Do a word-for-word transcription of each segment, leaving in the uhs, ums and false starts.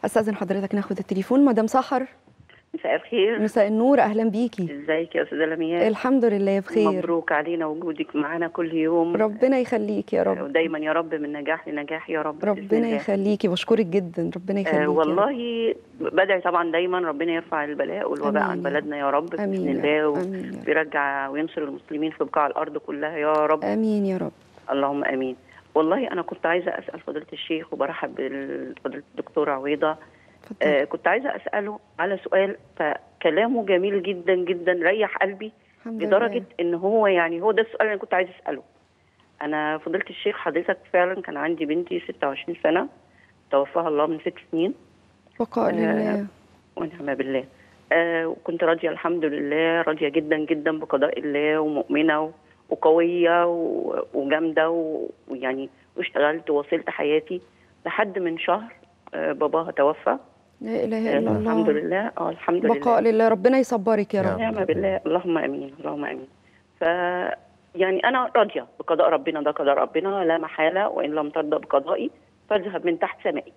استاذن حضرتك ناخد التليفون. مدام سحر، مساء الخير. مساء النور، اهلا بيكي. ازيك يا استاذه لمياء؟ الحمد لله بخير. مبروك علينا وجودك معانا كل يوم. ربنا يخليك يا رب، ودايما يا رب من نجاح لنجاح يا رب. ربنا يخليكي، بشكرك جدا، ربنا يخليكي. آه والله بدعي طبعا دايما ربنا يرفع البلاء والوباء عن بلدنا يا رب باذن الله، ويرجع وينصر المسلمين في بقاع الارض كلها يا رب. امين يا رب. اللهم امين. والله انا كنت عايزه اسال فضيله الشيخ وبرحب بفضيله الدكتوره عويضه. آه كنت عايزه اساله على سؤال، فكلامه جميل جدا جدا ريح قلبي لدرجه لله. ان هو يعني هو ده السؤال اللي انا كنت عايزه اساله. انا فضيله الشيخ حضرتك فعلا كان عندي بنتي ستة وعشرين سنه، توفاها الله من ست سنين. بقاء لله. آه ونعم بالله. آه وكنت راضيه الحمد لله، راضيه جدا جدا بقضاء الله ومؤمنه وقويه وجامده ويعني واشتغلت ووصلت حياتي لحد من شهر آه باباها توفى. لا اله الا آه الله. الحمد لله. اه الحمد لله. بقاء لله، ربنا يصبرك يا رب. نعم بالله. اللهم امين اللهم امين. ف يعني انا راضيه بقضاء ربنا، ده قضاء ربنا لا محاله، وان لم ترضى بقضائي فاذهب من تحت سمائي.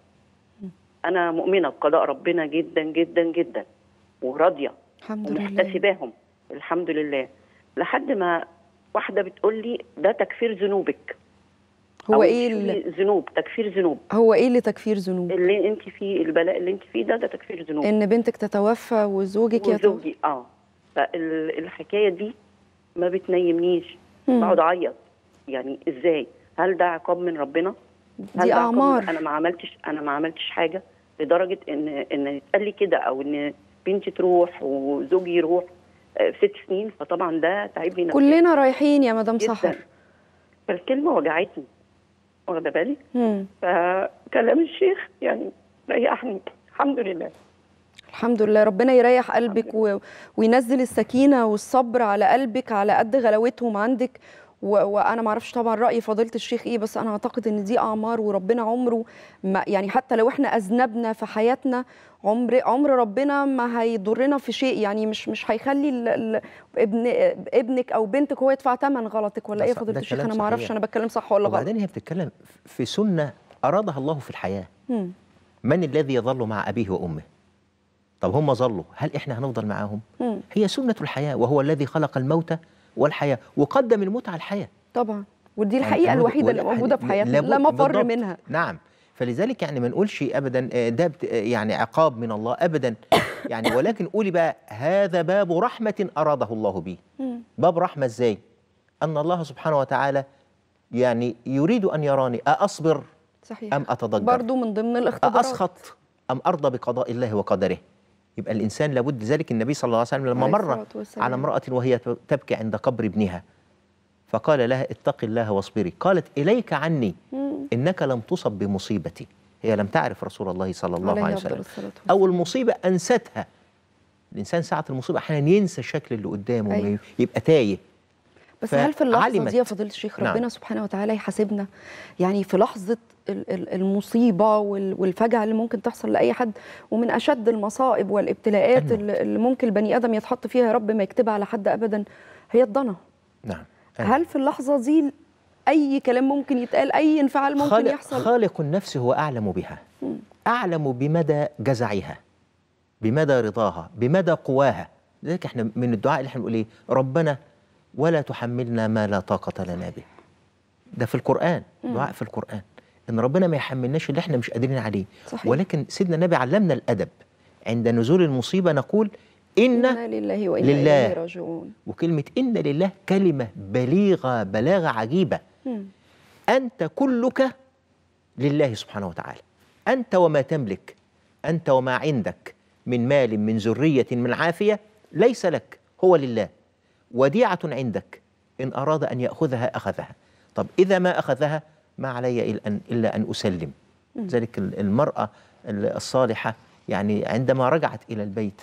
انا مؤمنه بقضاء ربنا جدا جدا جدا، وراضيه الحمد لله ومحتسباهم الحمد لله، لحد ما واحده بتقول لي ده تكفير ذنوبك. هو ايه اللي ذنوب؟ تكفير ذنوب. هو ايه اللي تكفير ذنوب؟ اللي انت فيه، البلاء اللي انت فيه ده ده تكفير ذنوب. ان بنتك تتوفى وزوجك يتوفى. وزوجي اه فالحكايه دي ما بتنيمنيش، بقعد اعيط. يعني ازاي؟ هل ده عقاب من ربنا؟ دي اعمار. انا ما عملتش انا ما عملتش حاجه لدرجه ان ان يتقال لي كده، او ان بنتي تروح وزوجي يروح في ست سنين. فطبعا ده تعبني نفسيا. كلنا رايحين يا مدام سحر. فالكلمه وجعتني، واخده بالي. فكلام الشيخ يعني ريحني الحمد لله. الحمد لله، ربنا يريح قلبك و... وينزل السكينه والصبر على قلبك على قد غلاوتهم عندك. و... وانا ما اعرفش طبعا راي فضيله الشيخ ايه، بس انا اعتقد ان دي اعمار، وربنا عمره ما يعني حتى لو احنا اذنبنا في حياتنا عمر عمر ربنا ما هيضرنا في شيء. يعني مش مش هيخلي ال... ال... ابن ابنك او بنتك هو يدفع ثمن غلطك ولا ايه يا فضيله الشيخ؟ انا ما اعرفش انا بتكلم صح ولا غلط. وبعدين هي بتتكلم في سنه ارادها الله في الحياه. م. من الذي يظل مع ابيه وامه؟ طب هم ظلوا، هل احنا هنفضل معاهم؟ مم. هي سنة الحياة، وهو الذي خلق الموت والحياة وقدم الموت على الحياة. طبعا، ودي الحقيقة يعني الوحيدة اللي موجودة في حياتنا، لا مفر منها. نعم، فلذلك يعني ما نقولش ابدا ده يعني عقاب من الله ابدا. يعني ولكن قولي بقى هذا باب رحمة أراده الله به. مم. باب رحمة ازاي؟ أن الله سبحانه وتعالى يعني يريد أن يراني أصبر صحيح. أم أتضجر، برضو من ضمن الاختبارات، أسخط أم أرضى بقضاء الله وقدره. يبقى الإنسان لابد. ذلك النبي صلى الله عليه وسلم لما مر على امرأة وهي تبكي عند قبر ابنها فقال لها اتق الله واصبري، قالت إليك عني إنك لم تصب بمصيبتي. هي لم تعرف رسول الله صلى الله عليه وسلم، أو المصيبة أنستها. الإنسان ساعة المصيبة أحيانا ينسى الشكل اللي قدامه. أيوه. يبقى تايه. بس هل في اللحظة دي يا فضيلة الشيخ ربنا نعم. سبحانه وتعالى يحاسبنا؟ يعني في لحظة المصيبة والفجعة اللي ممكن تحصل لأي حد، ومن أشد المصائب والابتلاءات اللي ممكن البني آدم يتحط فيها، يا رب ما يكتبها على حد أبدا، هي الضنا. نعم. هل في اللحظة دي أي كلام ممكن يتقال، أي انفعال ممكن خالق يحصل؟ خالق النفس هو أعلم بها، م. أعلم بمدى جزعها، بمدى رضاها، بمدى قواها. لذلك احنا من الدعاء اللي احنا بنقول ايه؟ ربنا ولا تحملنا ما لا طاقة لنا به. ده في القرآن، دعاء في القرآن، إن ربنا ما يحملناش اللي احنا مش قادرين عليه. صحيح. ولكن سيدنا النبي علمنا الأدب، عند نزول المصيبة نقول إن لله وإنا إليه راجعون. وكلمة إن لله كلمة بليغة بلاغة عجيبة. م. أنت كلك لله سبحانه وتعالى، أنت وما تملك، أنت وما عندك من مال، من ذرية، من عافية، ليس لك، هو لله. وديعة عندك، إن أراد أن يأخذها أخذها. طب إذا ما أخذها ما علي إلا أن أسلم. ذلك المرأة الصالحة يعني عندما رجعت إلى البيت،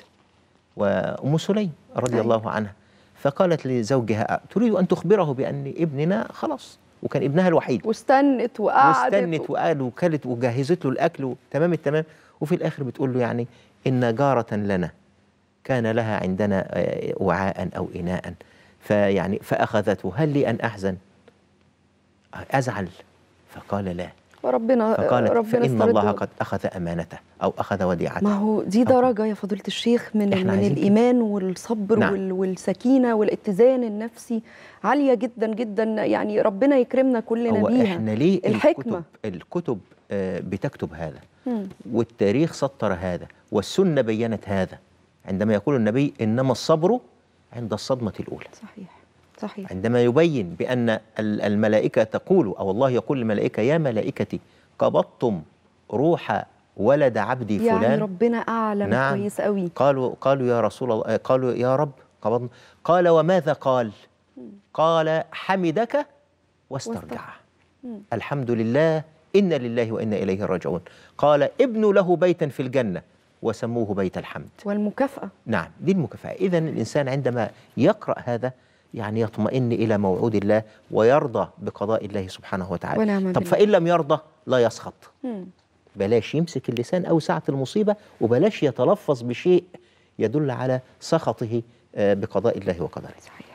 وأم سليم رضي الله عنها فقالت لزوجها تريد أن تخبره بأن ابننا خلاص، وكان ابنها الوحيد، واستنت وقعدت واستنت وقعد وكلت وجهزت له الأكل تمام التمام. وفي الآخر بتقول له يعني إن جارة لنا كان لها عندنا وعاء أو إناء فيعني فأخذته، هل لي أن أحزن أزعل؟ فقال لا، ربنا فقالت ربنا فإن استرد الله وقت. قد أخذ أمانته أو أخذ وديعته. ما هو دي درجة يا فضيلة الشيخ من إحنا من عايزين كده. الإيمان والصبر نعم. وال والسكينة والاتزان النفسي عالية جدا جدا، يعني ربنا يكرمنا كلنا هو بيها. إحنا ليه الحكمة. الكتب الكتب آه، بتكتب هذا، مم. والتاريخ سطر هذا، والسنة بيّنت هذا، عندما يقول النبي إنما الصبر عند الصدمة الأولى. صحيح صحيح. عندما يبين بأن ال- الملائكة تقول، أو الله يقول للملائكة يا ملائكتي قبضتم روح ولد عبدي فلان. يعني ربنا أعلم نعم. كويس قوي. قالوا قالوا يا رسول الله، آه، قالوا يا رب قبضنا. قال وماذا قال؟ قال حمدك واسترجع. مم. الحمد لله إن لله وإنا إليه راجعون. قال ابنوا له بيتا في الجنة وسموه بيت الحمد. والمكافأة. نعم، دي المكافأة. إذا الإنسان عندما يقرأ هذا يعني يطمئن إلى موعود الله ويرضى بقضاء الله سبحانه وتعالى. ونعم طب بالله. فإن لم يرضى لا يسخط. مم. بلاش يمسك اللسان أو ساعة المصيبة، وبلاش يتلفظ بشيء يدل على سخطه آه، بقضاء الله وقدره. صحيح.